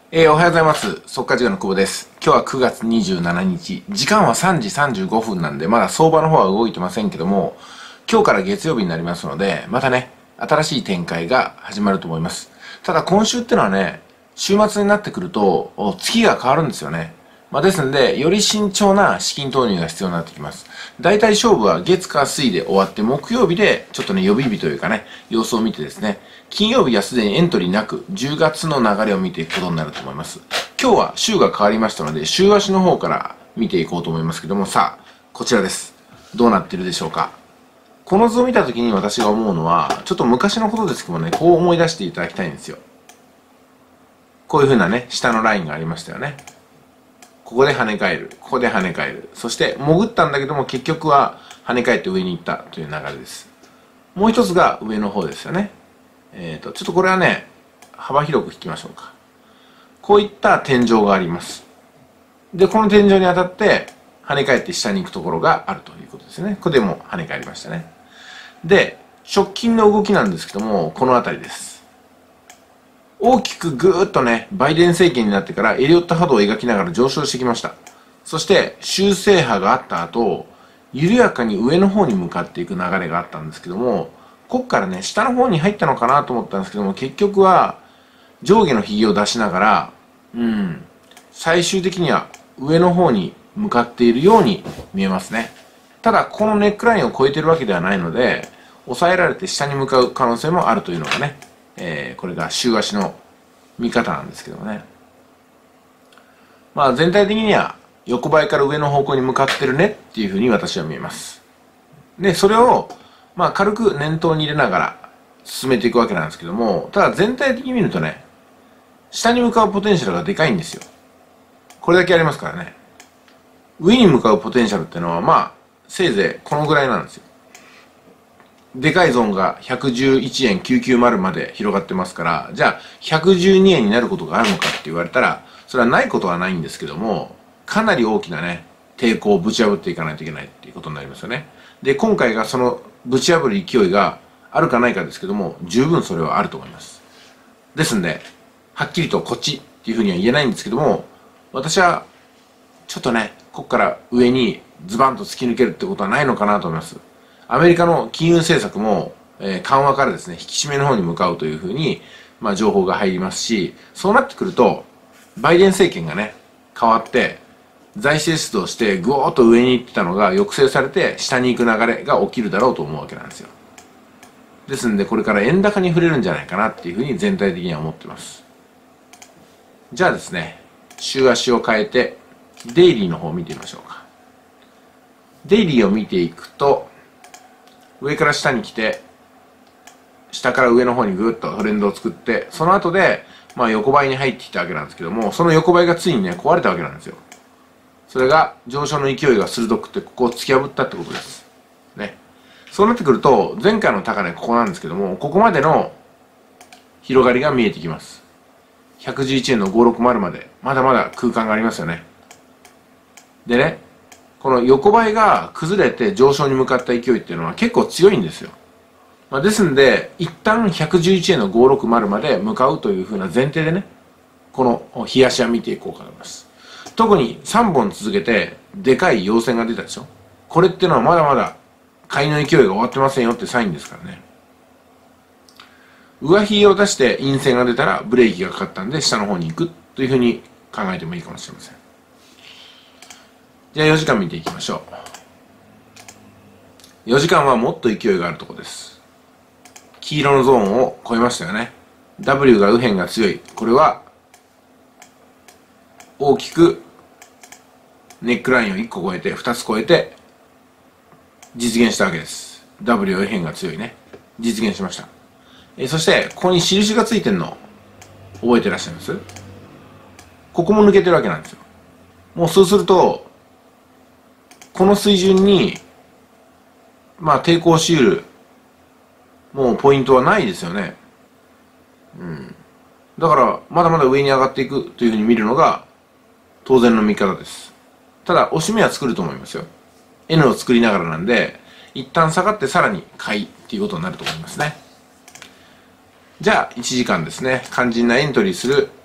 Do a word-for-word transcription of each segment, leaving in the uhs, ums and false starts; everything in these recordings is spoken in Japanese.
えー、おはようございます。速稼塾の久保です。今日はくがつにじゅうしちにち。時間はさんじさんじゅうごふんなんで、まだ相場の方は動いてませんけども、今日から月曜日になりますので、またね、新しい展開が始まると思います。ただ今週ってのはね、週末になってくると、月が変わるんですよね。まあ、ですんで、より慎重な資金投入が必要になってきます。大体勝負は月火水で終わって、木曜日でちょっとね、予備日というかね、様子を見てですね、金曜日はすでにエントリーなく、じゅうがつの流れを見ていくことになると思います。今日は週が変わりましたので、週足の方から見ていこうと思いますけども、さあ、こちらです。どうなってるでしょうか。この図を見たときに私が思うのは、ちょっと昔のことですけどもね、こう思い出していただきたいんですよ。こういう風なね、下のラインがありましたよね。ここで跳ね返る。ここで跳ね返る。そして、潜ったんだけども、結局は跳ね返って上に行ったという流れです。もう一つが上の方ですよね。えっと、ちょっとこれはね、幅広く引きましょうか。こういった天井があります。で、この天井に当たって、跳ね返って下に行くところがあるということですね。これでも跳ね返りましたね。で、直近の動きなんですけども、この辺りです。大きくぐーっとね、バイデン政権になってからエリオット波動を描きながら上昇してきました。そして、修正波があった後、緩やかに上の方に向かっていく流れがあったんですけども、こっからね、下の方に入ったのかなと思ったんですけども、結局は上下の髭を出しながら、うん、最終的には上の方に向かっているように見えますね。ただ、このネックラインを超えてるわけではないので、抑えられて下に向かう可能性もあるというのがね、えー、これが週足の見方なんですけどもね。まあ全体的には横ばいから上の方向に向かってるねっていうふうに私は見えます。で、それをまあ軽く念頭に入れながら進めていくわけなんですけども、ただ全体的に見るとね、下に向かうポテンシャルがでかいんですよ。これだけありますからね。上に向かうポテンシャルっていうのはまあせいぜいこのぐらいなんですよ。でかいゾーンがひゃくじゅういちえんきゅうひゃくきゅうじゅうまで広がってますから、じゃあひゃくじゅうにえんになることがあるのかって言われたら、それはないことはないんですけども、かなり大きなね、抵抗をぶち破っていかないといけないっていうことになりますよね。で、今回がそのぶち破る勢いがあるかないかですけども、十分それはあると思います。ですんで、はっきりとこっちっていうふうには言えないんですけども、私はちょっとね、ここから上にズバンと突き抜けるってことはないのかなと思います。アメリカの金融政策も、えー、緩和からですね、引き締めの方に向かうというふうに、まあ、情報が入りますし、そうなってくると、バイデン政権がね、変わって、財政出動して、ぐおーっと上に行ってたのが抑制されて、下に行く流れが起きるだろうと思うわけなんですよ。ですんで、これから円高に触れるんじゃないかなっていうふうに全体的には思ってます。じゃあですね、週足を変えて、デイリーの方を見てみましょうか。デイリーを見ていくと、上から下に来て、下から上の方にぐーっとトレンドを作って、その後で、まあ横ばいに入ってきたわけなんですけども、その横ばいがついにね、壊れたわけなんですよ。それが上昇の勢いが鋭くて、ここを突き破ったってことです。ね。そうなってくると、前回の高値ここなんですけども、ここまでの広がりが見えてきます。ひゃくじゅういちえんのごひゃくろくじゅうまで、まだまだ空間がありますよね。でね、この横ばいが崩れて上昇に向かった勢いっていうのは結構強いんですよ。まあ、ですんで、一旦ひゃくじゅういちえんのごひゃくろくじゅうまで向かうというふうな前提でね、この日足は見ていこうかと思います。特にさんぼん続けて、でかい陽線が出たでしょ。これっていうのはまだまだ買いの勢いが終わってませんよってサインですからね。上髭を出して陰線が出たらブレーキがかかったんで下の方に行くというふうに考えてもいいかもしれません。じゃあよじかん見ていきましょう。よじかんはもっと勢いがあるところです。黄色のゾーンを超えましたよね。ダブリュー が右辺が強い。これは大きくネックラインをいっこ超えてふたつ超えて実現したわけです。ダブリュー 右辺が強いね。実現しました。えそしてここに印がついてるの覚えてらっしゃいます？ここも抜けてるわけなんですよ。もうそうするとこの水準に、まあ抵抗し得る、もうポイントはないですよね。うん。だから、まだまだ上に上がっていくというふうに見るのが、当然の見方です。ただ、押し目は作ると思いますよ。N を作りながらなんで、一旦下がってさらに買いっていうことになると思いますね。じゃあ、いちじかんですね。肝心なエントリーする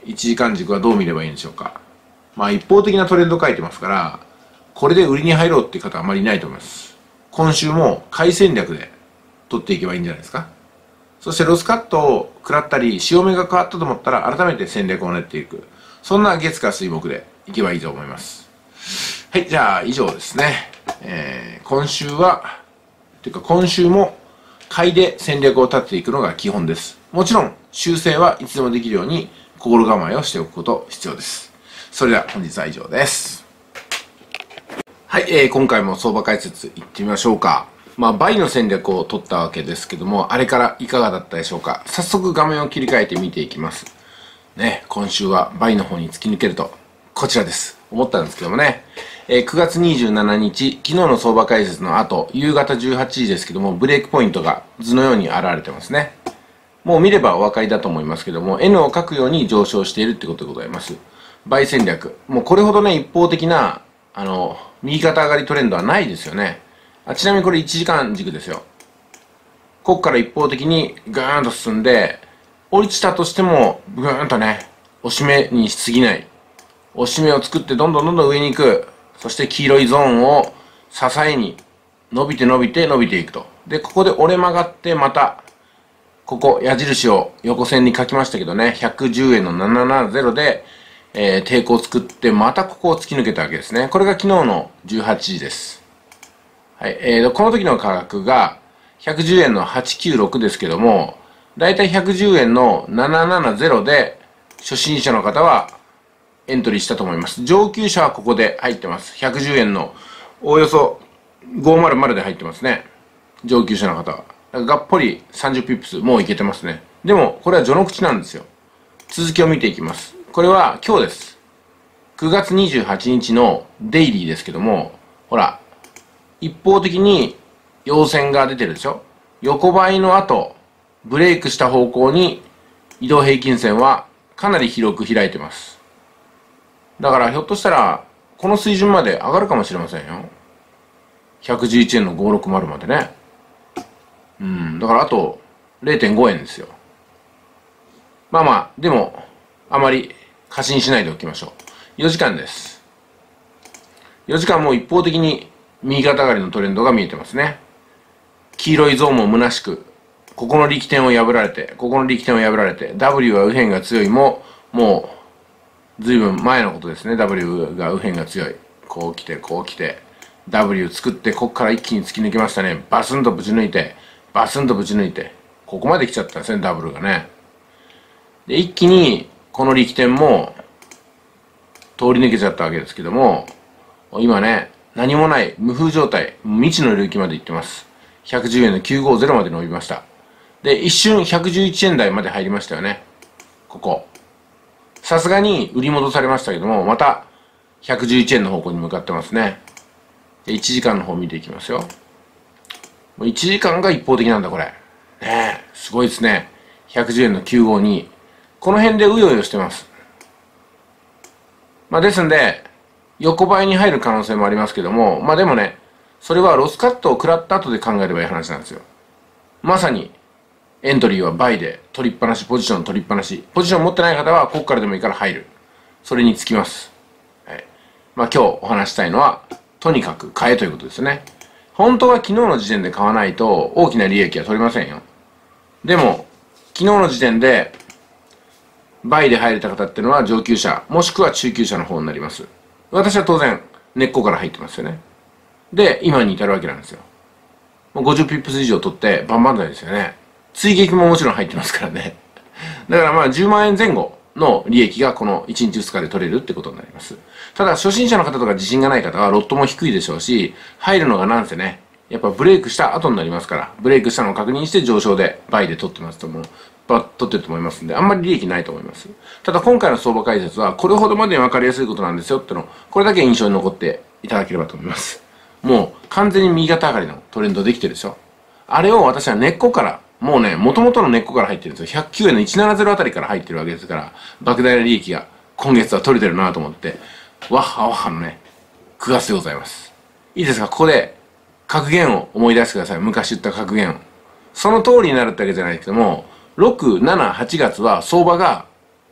いちじかん軸はどう見ればいいんでしょうか。まあ一方的なトレンド書いてますから、これで売りに入ろうっていう方はあまりいないと思います。今週も買い戦略で取っていけばいいんじゃないですか。そしてロスカットを食らったり、潮目が変わったと思ったら改めて戦略を練っていく。そんな月火水木でいけばいいと思います。はい、じゃあ以上ですね。えー、今週は、というか今週も買いで戦略を立てていくのが基本です。もちろん修正はいつでもできるように心構えをしておくこと必要です。それでは本日は以上です。はい、えー、今回も相場解説いってみましょうか。まあ、バイの戦略を取ったわけですけども、あれからいかがだったでしょうか。早速画面を切り替えて見ていきます。ね、今週はバイの方に突き抜けると、こちらです。思ったんですけどもね。えー、くがつにじゅうしちにち、昨日の相場解説の後、夕方じゅうはちじですけども、ブレイクポイントが図のように現れてますね。もう見ればお分かりだと思いますけども、N を書くように上昇しているってことでございます。バイ戦略。もうこれほどね、一方的な、あの、右肩上がりトレンドはないですよね。あ、ちなみにこれいちじかん軸ですよ。ここから一方的にガーンと進んで、降りちたとしても、ぐーんとね、押し目にしすぎない。押し目を作ってどんどんどんどん上に行く。そして黄色いゾーンを支えに伸びて伸びて伸びていくと。で、ここで折れ曲がってまた、ここ矢印を横線に書きましたけどね、ひゃくじゅうえんのななななゼロで、えー、抵抗を作って、またここを突き抜けたわけですね。これが昨日のじゅうはちじです。はい。えー、この時の価格がひゃくじゅうえんのはちきゅうろくですけども、だいたいひゃくじゅうえんのななななゼロで、初心者の方はエントリーしたと思います。上級者はここで入ってます。ひゃくじゅうえんのおおよそごひゃくで入ってますね。上級者の方は。がっぽりさんじゅうピップス、もういけてますね。でも、これは序の口なんですよ。続きを見ていきます。これは今日です。くがつにじゅうはちにちのデイリーですけども、ほら、一方的に陽線が出てるでしょ。横ばいの後、ブレイクした方向に移動平均線はかなり広く開いてます。だからひょっとしたら、この水準まで上がるかもしれませんよ。ひゃくじゅういちえんのごひゃくろくじゅうまでね。うん、だからあと れいてんごえんですよ。まあまあ、でも、あまり過信しないでおきましょう。よじかんです。よじかんも一方的に右肩上がりのトレンドが見えてますね。黄色いゾーンも虚しく、ここの力点を破られて、ここの力点を破られて、ダブリュー は右辺が強いも、もう、ずいぶん前のことですね。ダブリュー が右辺が強い。こう来て、こう来て、ダブリュー 作って、ここから一気に突き抜けましたね。バスンとぶち抜いて、バスンとぶち抜いて、ここまで来ちゃったんですね、ダブルがね。で、一気に、この力点も、通り抜けちゃったわけですけども、今ね、何もない無風状態、未知の領域まで行ってます。ひゃくじゅうえんのきゅうごゼロまで伸びました。で、一瞬ひゃくじゅういちえん台まで入りましたよね。ここ。さすがに売り戻されましたけども、またひゃくじゅういちえんの方向に向かってますね。で、いちじかんの方見ていきますよ。もういちじかんが一方的なんだ、これ。ねえ、すごいですね。ひゃくじゅうえんのきゅうごに。この辺でうようよしてます。まあですんで、横ばいに入る可能性もありますけども、まあでもね、それはロスカットを食らった後で考えればいい話なんですよ。まさに、エントリーはバイで取りっぱなし、ポジション取りっぱなし。ポジション持ってない方は、ここからでもいいから入る。それにつきます。はい。まあ今日お話したいのは、とにかく買えということですね。本当は昨日の時点で買わないと大きな利益は取れませんよ。でも、昨日の時点で、バイで入れた方っていうのは上級者、もしくは中級者の方になります。私は当然、根っこから入ってますよね。で、今に至るわけなんですよ。もうごじゅうピップス以上取って、バンバン台ですよね。追撃ももちろん入ってますからね。だからまあじゅうまんえんぜん後の利益がこのいちにちふつかで取れるってことになります。ただ初心者の方とか自信がない方はロットも低いでしょうし、入るのがなんせね、やっぱブレイクした後になりますから、ブレイクしたのを確認して上昇でバイで取ってますとも、バッ取ってると思いますんで、あんまり利益ないと思います。ただ今回の相場解説はこれほどまでに分かりやすいことなんですよっての、これだけ印象に残っていただければと思います。もう完全に右肩上がりのトレンドできてるでしょ。あれを私は根っこから、もうね、元々の根っこから入ってるんですよ。ひゃくきゅうえんのひゃくななじゅうあたりから入ってるわけですから、莫大な利益が今月は取れてるなと思って、わっはわっはのね、くがつでございます。いいですか、ここで格言を思い出してください。昔言った格言を。その通りになるってわけじゃないけども、ろく、しち、はちがつは相場が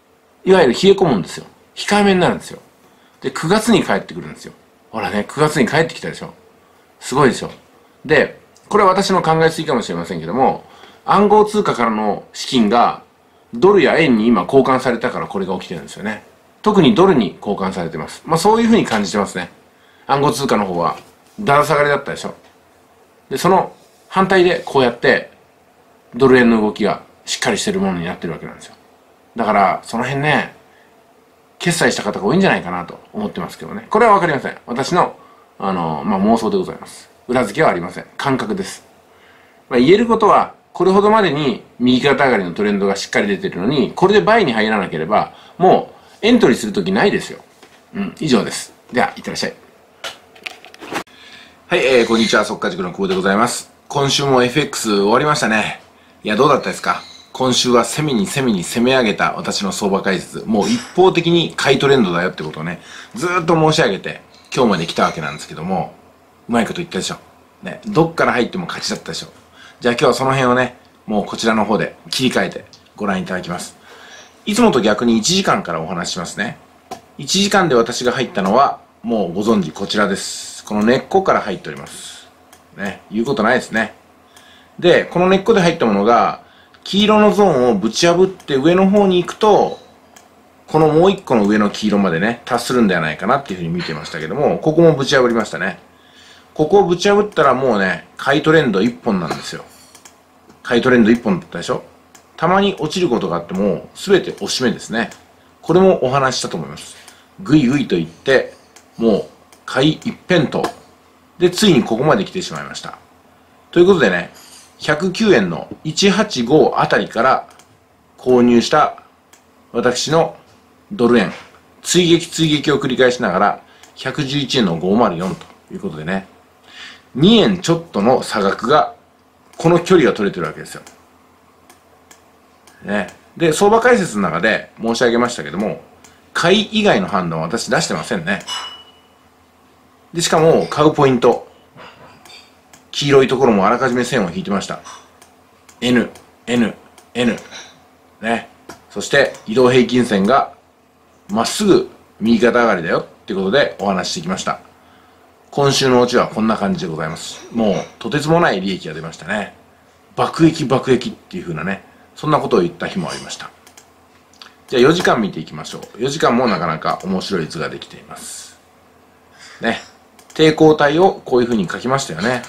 いわゆる冷え込むんですよ。控えめになるんですよ。で、くがつに帰ってくるんですよ。ほらね、くがつに帰ってきたでしょ。すごいでしょ。で、これは私の考えすぎかもしれませんけども、暗号通貨からの資金がドルや円に今交換されたからこれが起きてるんですよね。特にドルに交換されてます。まあそういうふうに感じてますね。暗号通貨の方はだだ下がりだったでしょ。で、その反対でこうやってドル円の動きがしっかりしてるものになってるわけなんですよ。だからその辺ね、決済した方が多いんじゃないかなと思ってますけどね。これはわかりません。私の、あの、まあ妄想でございます。裏付けはありません。感覚です。まあ、言えることは、これほどまでに右肩上がりのトレンドがしっかり出てるのに、これで倍に入らなければ、もうエントリーするときないですよ。うん、以上です。では、いってらっしゃい。はい、えー、こんにちは。速稼塾の久保でございます。今週も エフエックス 終わりましたね。いや、どうだったですか？今週は攻めに攻めに攻め上げた私の相場解説。もう一方的に買いトレンドだよってことをね、ずーっと申し上げて、今日まで来たわけなんですけども、うまいこと言ったでしょ。ね、どっから入っても勝ちだったでしょ。じゃあ今日はその辺をね、もうこちらの方で切り替えてご覧いただきます。いつもと逆にいちじかんからお話ししますね。いちじかんで私が入ったのは、もうご存知こちらです。この根っこから入っております。ね、言うことないですね。で、この根っこで入ったものが、黄色のゾーンをぶち破って上の方に行くと、このもう一個の上の黄色までね、達するんではないかなっていうふうに見てましたけども、ここもぶち破りましたね。ここをぶち破ったらもうね、買いトレンド一本なんですよ。買いトレンド一本だったでしょ。たまに落ちることがあっても、すべて押し目ですね。これもお話ししたと思います。ぐいぐいといって、もう、買い一辺倒。で、ついにここまで来てしまいました。ということでね、ひゃくきゅうえんのいちはちごあたりから購入した私のドル円、追撃追撃を繰り返しながらひゃくじゅういちえんのごひゃくよんということでね、にえんちょっとの差額が、この距離が取れてるわけですよ。ね。で、相場解説の中で申し上げましたけども、買い以外の判断は私出してませんね。で、しかも買うポイント、黄色いところもあらかじめ線を引いてました。N、N、N。ね。そして移動平均線がまっすぐ右肩上がりだよっていうことでお話ししてきました。今週のオチはこんな感じでございます。もうとてつもない利益が出ましたね。爆益爆益っていう風なね、そんなことを言った日もありました。じゃあよじかん見ていきましょう。よじかんもなかなか面白い図ができています。ね。抵抗体をこういう風に書きましたよね。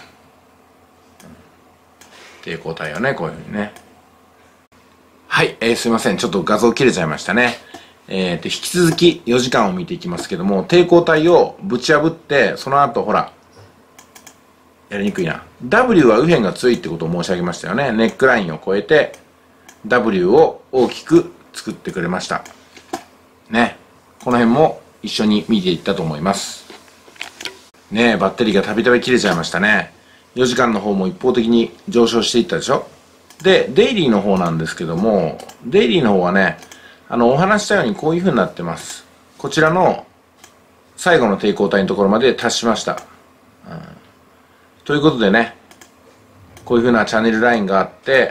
抵抗体をね、こういう風にね。はい、えー、すいません。ちょっと画像切れちゃいましたね。えーと、引き続きよじかんを見ていきますけども、抵抗体をぶち破って、その後ほら、やりにくいな。W は右辺が強いってことを申し上げましたよね。ネックラインを越えて、W を大きく作ってくれました。ね。この辺も一緒に見ていったと思います。ねえ、バッテリーがたびたび切れちゃいましたね。よじかんの方も一方的に上昇していったでしょ。で、デイリーの方なんですけども、デイリーの方はね、あの、お話したようにこういう風になってます。こちらの最後の抵抗体のところまで達しました。うん、ということでね、こういう風なチャンネルラインがあって、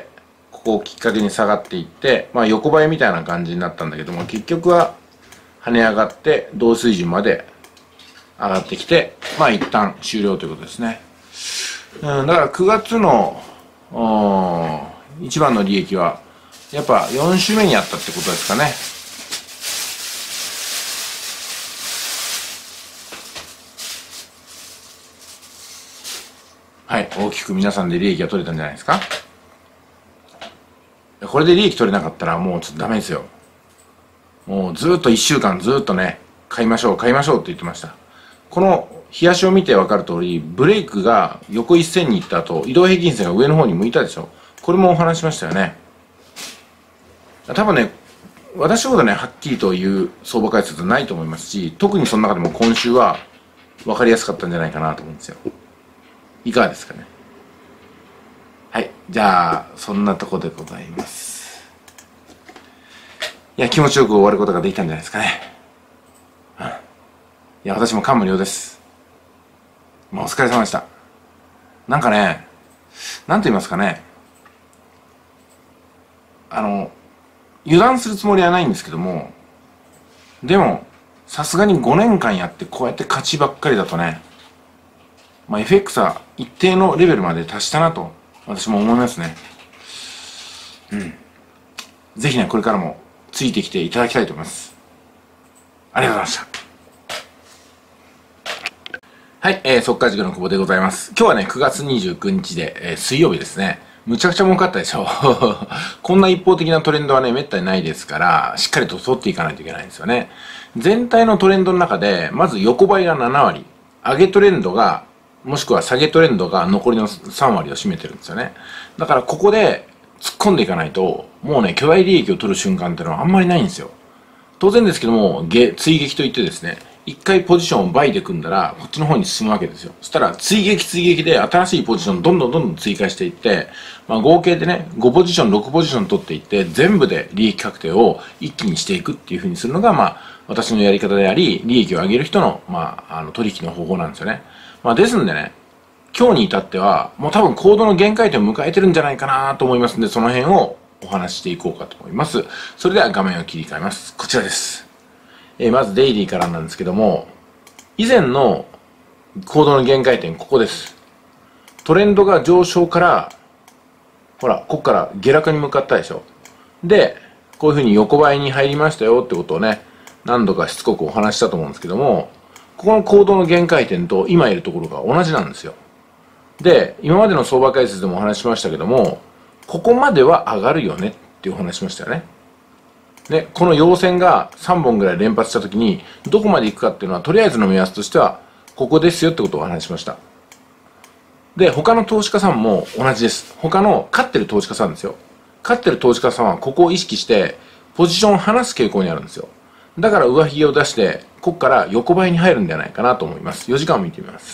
ここをきっかけに下がっていって、まあ横ばいみたいな感じになったんだけども、結局は跳ね上がって同水準まで上がってきて、まあ一旦終了ということですね。うん、だからくがつの一番の利益は、やっぱよん週目にあったってことですかね。はい、大きく皆さんで利益が取れたんじゃないですか。これで利益取れなかったらもうちょっとダメですよ。もうずっといっしゅうかんずっとね、買いましょう、買いましょうって言ってました。この日足を見て分かる通り、ブレイクが横一線に行った後、移動平均線が上の方に向いたでしょ。これもお話しましたよね。多分ね、私ほどね、はっきりという相場解説はないと思いますし、特にその中でも今週は分かりやすかったんじゃないかなと思うんですよ。いかがですかね。はい。じゃあ、そんなとこでございます。いや、気持ちよく終わることができたんじゃないですかね。うん。いや、私も感無量です。もうお疲れ様でした。なんかね、なんと言いますかね。あの、油断するつもりはないんですけども、 でも、さすがにごねんかんやってこうやって勝ちばっかりだとね、まあ、エフエックス は一定のレベルまで達したなと、私も思いますね。うん。ぜひね、これからもついてきていただきたいと思います。ありがとうございました。はい、えー、速稼塾の久保でございます。今日はね、くがつにじゅうくにちで、えー、水曜日ですね。むちゃくちゃ儲かったでしょ。こんな一方的なトレンドはね、めったにないですから、しっかりと取っていかないといけないんですよね。全体のトレンドの中で、まず横ばいがななわり、上げトレンドが、もしくは下げトレンドが残りのさんわりを占めてるんですよね。だからここで突っ込んでいかないと、もうね、巨大利益を取る瞬間っていうのはあんまりないんですよ。当然ですけども、追撃といってですね、一回ポジションを倍で組んだら、こっちの方に進むわけですよ。そしたら、追撃追撃で新しいポジションどんどんどんどん追加していって、まあ合計でね、ごポジション、ろくポジション取っていって、全部で利益確定を一気にしていくっていう風にするのが、まあ、私のやり方であり、利益を上げる人の、まあ、あの、取引の方法なんですよね。まあ、ですんでね、今日に至っては、もう多分コードの限界点を迎えてるんじゃないかなと思いますんで、その辺をお話ししていこうかと思います。それでは画面を切り替えます。こちらです。えー、まずデイリーからなんですけども、以前のコードの限界点、ここです。トレンドが上昇から、ほら、ここから下落に向かったでしょ。で、こういう風に横ばいに入りましたよってことをね、何度かしつこくお話したと思うんですけども、ここのコードの限界点と今いるところが同じなんですよ。で、今までの相場解説でもお話ししましたけども、ここまでは上がるよねっていうお話しましたよね。で、この陽線がさんぼんぐらい連発したときに、どこまで行くかっていうのは、とりあえずの目安としては、ここですよってことをお話しました。で、他の投資家さんも同じです。他の勝ってる投資家さんですよ。勝ってる投資家さんはここを意識して、ポジションを離す傾向にあるんですよ。だから上髭を出して、ここから横ばいに入るんじゃないかなと思います。よじかんを見てみます。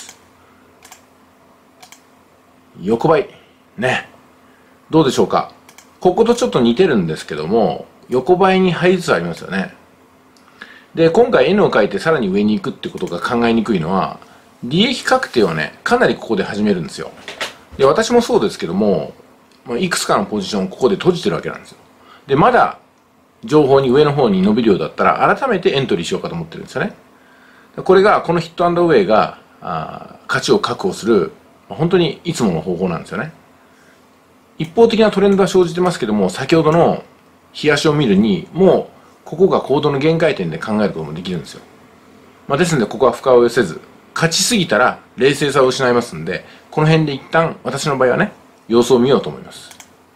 横ばい。ね。どうでしょうか。こことちょっと似てるんですけども、横ばいに入りつつありますよね。で、今回 N を書いてさらに上に行くってことが考えにくいのは、利益確定をね、かなりここで始めるんですよ。で、私もそうですけども、いくつかのポジションをここで閉じてるわけなんですよ。で、まだ情報に上の方に伸びるようだったら、改めてエントリーしようかと思ってるんですよね。これが、このヒットアンドウェイが、あ価値を確保する、本当にいつもの方法なんですよね。一方的なトレンドは生じてますけども、先ほどの日足を見るに、もう、ここがコードの限界点で考えることもできるんですよ。まあ、ですので、ここは深追いせず、勝ちすぎたら冷静さを失いますんで、この辺で一旦、私の場合はね、様子を見ようと思います。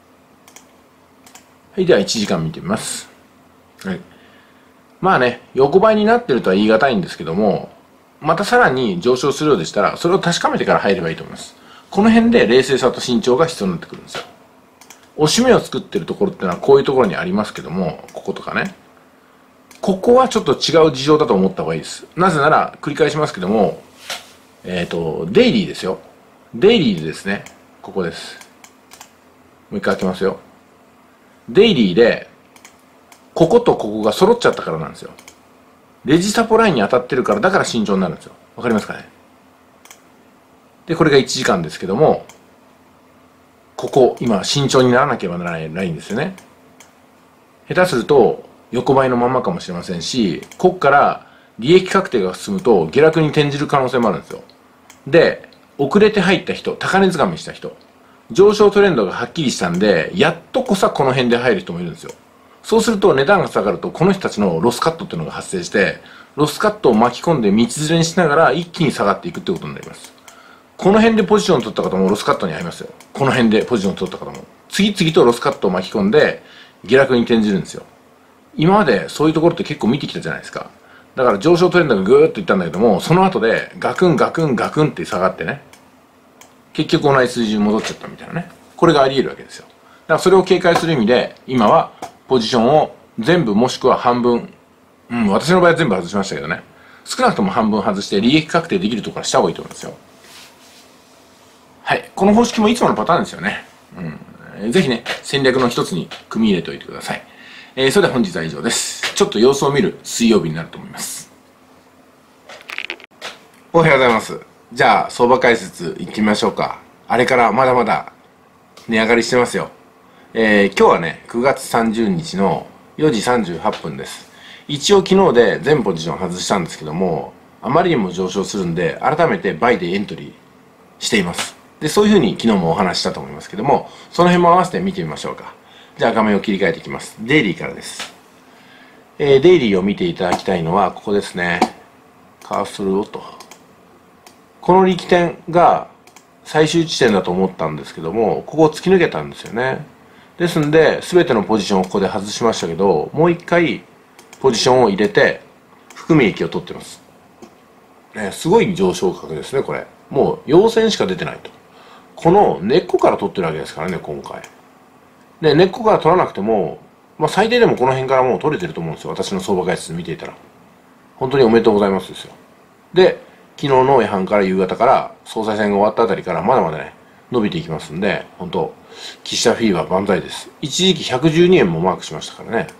はい、ではいちじかん見てみます。はい。まあね、横ばいになってるとは言い難いんですけども、またさらに上昇するようでしたら、それを確かめてから入ればいいと思います。この辺で冷静さと慎重が必要になってくるんですよ。押し目を作ってるところっていうのはこういうところにありますけども、こことかね。ここはちょっと違う事情だと思った方がいいです。なぜなら、繰り返しますけども、えっと、デイリーですよ。デイリーでですね、ここです。もう一回開けますよ。デイリーで、こことここが揃っちゃったからなんですよ。レジサポラインに当たってるから、だから慎重になるんですよ。わかりますかね。で、これがいちじかんですけども、ここ、今、慎重にならなければならないラインですよね。下手すると、横ばいのままかもしれませんし、ここから利益確定が進むと下落に転じる可能性もあるんですよ。で、遅れて入った人、高値掴みした人、上昇トレンドがはっきりしたんで、やっとこさこの辺で入る人もいるんですよ。そうすると値段が下がると、この人たちのロスカットっていうのが発生して、ロスカットを巻き込んで道連れにしながら一気に下がっていくってことになります。この辺でポジションを取った方もロスカットに遭いますよ。この辺でポジションを取った方も。次々とロスカットを巻き込んで、下落に転じるんですよ。今までそういうところって結構見てきたじゃないですか。だから上昇トレンドがぐーっといったんだけども、その後でガクンガクンガクンって下がってね、結局同じ水準に戻っちゃったみたいなね。これがあり得るわけですよ。だからそれを警戒する意味で、今はポジションを全部もしくは半分、うん、私の場合は全部外しましたけどね。少なくとも半分外して利益確定できるところからした方がいいと思うんですよ。はい。この方式もいつものパターンですよね。うん。ぜひね、戦略の一つに組み入れておいてください。えー、それでは本日は以上です。ちょっと様子を見る水曜日になると思います。おはようございます。じゃあ、相場解説いってみましょうか。あれからまだまだ値上がりしてますよ。えー、今日はね、くがつさんじゅうにちのよじさんじゅうはっぷんです。 一応昨日で全ポジション外したんですけども、あまりにも上昇するんで、改めてバイでエントリーしています。で、そういうふうに昨日もお話ししたと思いますけども、その辺も合わせて見てみましょうか。じゃあ画面を切り替えていきます。デイリーからです。えー、デイリーを見ていただきたいのはここですね。カーソルをと。この力点が最終地点だと思ったんですけども、ここを突き抜けたんですよね。ですんで、全てのポジションをここで外しましたけど、もう一回ポジションを入れて、含み益を取ってます。ね、すごい上昇角ですね、これ。もう陽線しか出てないと。この根っこから取ってるわけですからね、今回。で、根っこから取らなくても、まあ最低でもこの辺からもう取れてると思うんですよ。私の相場解説見ていたら。本当におめでとうございますですよ。で、昨日の夜半から夕方から総裁選が終わったあたりからまだまだね、伸びていきますんで、本当岸田フィーバー万歳です。一時期ひゃくじゅうにえんもマークしましたからね。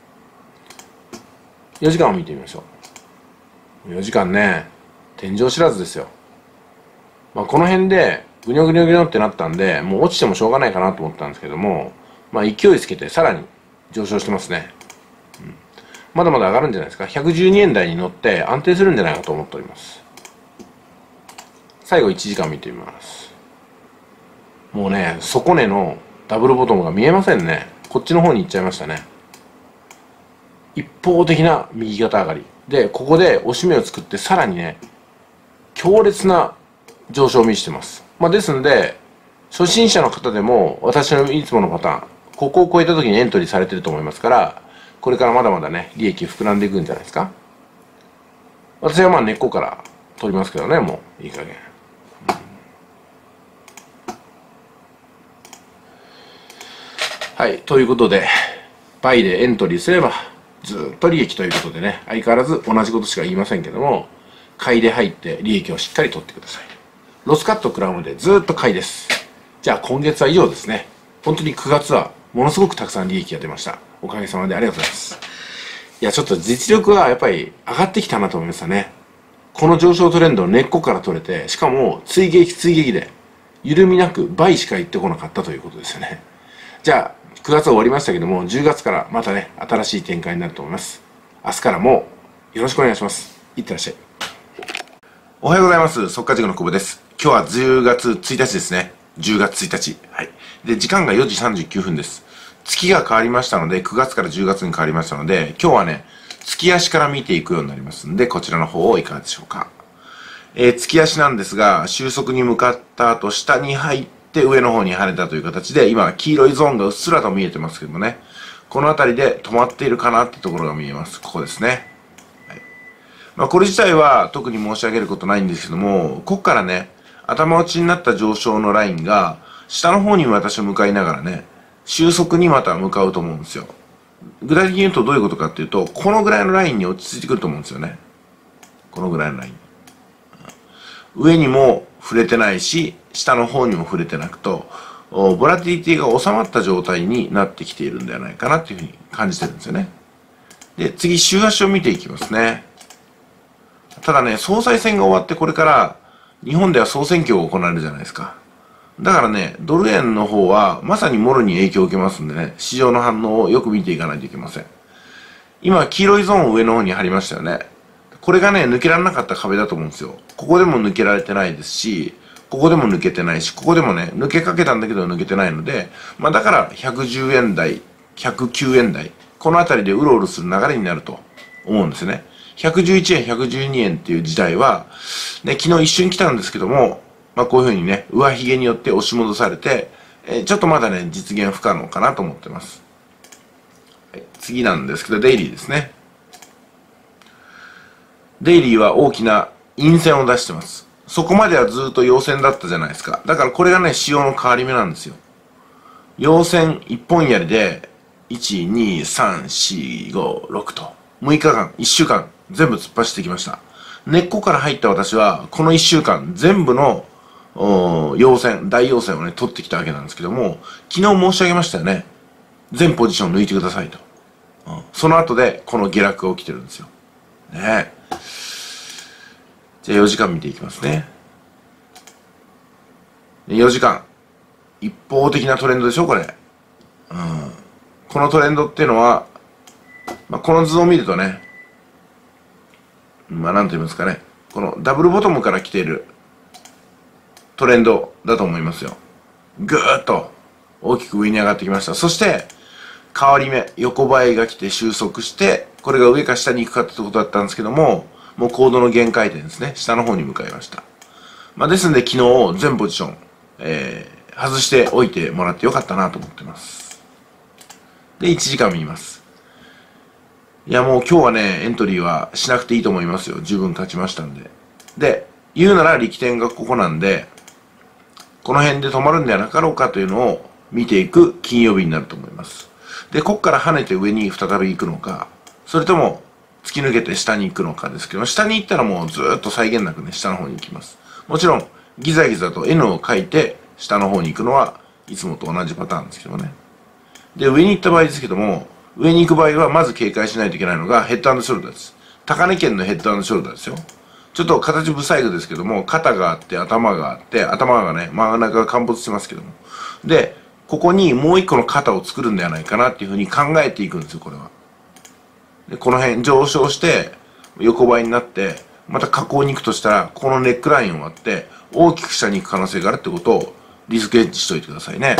よじかんを見てみましょう。よじかんね、天井知らずですよ。まあこの辺で、ぐにょぐにょぐにょってなったんで、もう落ちてもしょうがないかなと思ったんですけども、まあ勢いつけてさらに上昇してますね。うん、まだまだ上がるんじゃないですか。ひゃくじゅうにえん台に乗って安定するんじゃないかと思っております。最後いちじかん見てみます。もうね、底根のダブルボトムが見えませんね。こっちの方に行っちゃいましたね。一方的な右肩上がり。で、ここで押し目を作ってさらにね、強烈な上昇を見せてます。まあですんで、初心者の方でも私のいつものパターン、ここを超えた時にエントリーされてると思いますから、これからまだまだね、利益膨らんでいくんじゃないですか。私はまあ根っこから取りますけどね、もういい加減。はい、ということで、バイでエントリーすれば、ずっと利益ということでね、相変わらず同じことしか言いませんけども、買いで入って利益をしっかり取ってください。ロスカット食らうのでずっと買いです。じゃあ今月は以上ですね。本当にくがつはものすごくたくさん利益が出ました。おかげさまでありがとうございます。いや、ちょっと実力はやっぱり上がってきたなと思いましたね。この上昇トレンドを根っこから取れて、しかも追撃追撃で、緩みなく倍しか行ってこなかったということですよね。じゃあ、くがつ終わりましたけども、じゅうがつからまたね、新しい展開になると思います。明日からもよろしくお願いします。いってらっしゃい。おはようございます。速稼塾の久保です。今日はじゅうがつついたちですね。じゅうがつついたち。はい。で、時間がよじさんじゅうきゅうふんです。月が変わりましたので、くがつからじゅうがつに変わりましたので、今日はね、月足から見ていくようになりますんで、こちらの方をいかがでしょうか。えー、月足なんですが、収束に向かった後、下に入って上の方に跳ねたという形で、今、黄色いゾーンがうっすらと見えてますけどもね、この辺りで止まっているかなってところが見えます。ここですね。はい。まあ、これ自体は特に申し上げることないんですけども、ここからね、頭打ちになった上昇のラインが、下の方に私は向かいながらね、収束にまた向かうと思うんですよ。具体的に言うとどういうことかっていうと、このぐらいのラインに落ち着いてくると思うんですよね。このぐらいのライン。上にも触れてないし、下の方にも触れてなくと、ボラティリティが収まった状態になってきているんではないかなっていうふうに感じてるんですよね。で、次、週足を見ていきますね。ただね、総裁選が終わってこれから日本では総選挙が行われるじゃないですか。だからね、ドル円の方はまさにもろに影響を受けますんでね、市場の反応をよく見ていかないといけません。今、黄色いゾーンを上の方に貼りましたよね。これがね、抜けられなかった壁だと思うんですよ。ここでも抜けられてないですし、ここでも抜けてないし、ここでもね、抜けかけたんだけど抜けてないので、まあだからひゃくじゅうえん台、ひゃくきゅうえん台、この辺りでうろうろする流れになると思うんですね。ひゃくじゅういちえん、ひゃくじゅうにえんっていう時代は、ね、昨日一瞬来たんですけども、まあこういうふうにね、上髭によって押し戻されて、えー、ちょっとまだね、実現不可能かなと思ってます。はい、次なんですけど、デイリーですね。デイリーは大きな陰線を出してます。そこまではずっと陽線だったじゃないですか。だからこれがね、仕様の変わり目なんですよ。陽線一本槍で、いち、に、さん、よん、ご、ろくと、むいかかん、いっしゅうかん、全部突っ走ってきました。根っこから入った私は、このいっしゅうかん、全部の、陽線、大陽線をね、取ってきたわけなんですけども、昨日申し上げましたよね。全ポジション抜いてくださいと。うん、その後で、この下落が起きてるんですよ。ねえ。じゃあよじかん見ていきますね。よじかん。一方的なトレンドでしょこれ。うん。このトレンドっていうのは、 まあ、この図を見るとね、まあ、なんと言いますかね、このダブルボトムから来ているトレンドだと思いますよ。ぐーっと大きく上に上がってきました。そして、変わり目、横ばいが来て収束して、これが上か下に行くかってことだったんですけども、もうコードの限界点ですね。下の方に向かいました。まあ、ですので昨日全ポジション、えー、外しておいてもらってよかったなと思ってます。で、いちじかん見ます。いやもう今日はね、エントリーはしなくていいと思いますよ。十分勝ちましたんで。で、言うなら力点がここなんで、この辺で止まるんではなかろうかというのを見ていく金曜日になると思います。で、こっから跳ねて上に再び行くのか、それとも突き抜けて下に行くのかですけど、下に行ったらもうずーっと際限なくね、下の方に行きます。もちろん、ギザギザと N を書いて下の方に行くのはいつもと同じパターンですけどね。で、上に行った場合ですけども、上に行く場合はまず警戒しないといけないのがヘッド&ショルダーです。高値圏のヘッド&ショルダーですよ。ちょっと形不細工ですけども、肩があって頭があって、頭がね、真ん中が陥没してますけども。で、ここにもう一個の肩を作るんではないかなっていうふうに考えていくんですよ、これは。で、この辺上昇して、横ばいになって、また下降に行くとしたら、このネックラインを割って、大きく下に行く可能性があるってことをリスクヘッジしといてくださいね。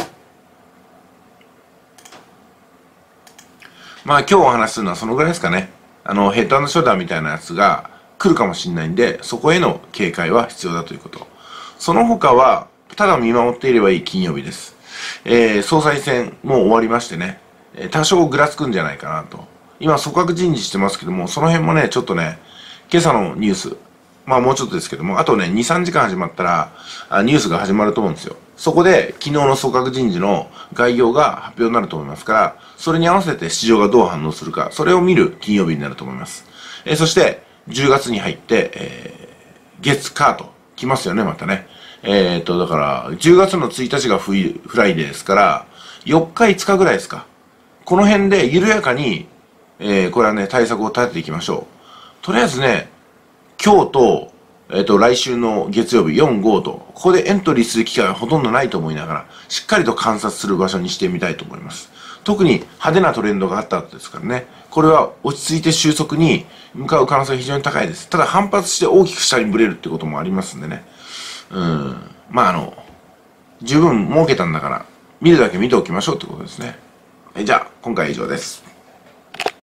まあ今日お話しするのはそのぐらいですかね。あの、ヘッド&ショルダーみたいなやつが来るかもしれないんで、そこへの警戒は必要だということ。その他は、ただ見守っていればいい金曜日です。えー、総裁選もう終わりましてね、多少ぐらつくんじゃないかなと。今、組閣人事してますけども、その辺もね、ちょっとね、今朝のニュース、まあもうちょっとですけども、あとね、に、さんじかん始まったら、あニュースが始まると思うんですよ。そこで、昨日の組閣人事の概要が発表になると思いますから、それに合わせて市場がどう反応するか、それを見る金曜日になると思います。えー、そして、じゅうがつに入って、えー、月、火と来ますよね、またね。えーっと、だから、じゅうがつのついたちがフリフライデーですから、よっか、いつかぐらいですか。この辺で緩やかに、えー、これはね、対策を立てていきましょう。とりあえずね、今日と、えっと、来週の月曜日よん、ごと、ここでエントリーする機会はほとんどないと思いながら、しっかりと観察する場所にしてみたいと思います。特に派手なトレンドがあった後ですからね、これは落ち着いて収束に向かう可能性が非常に高いです。ただ反発して大きく下にブレるってこともありますんでね。うん。まあ、あの、十分儲けたんだから、見るだけ見ておきましょうってことですね。じゃあ、今回は以上です。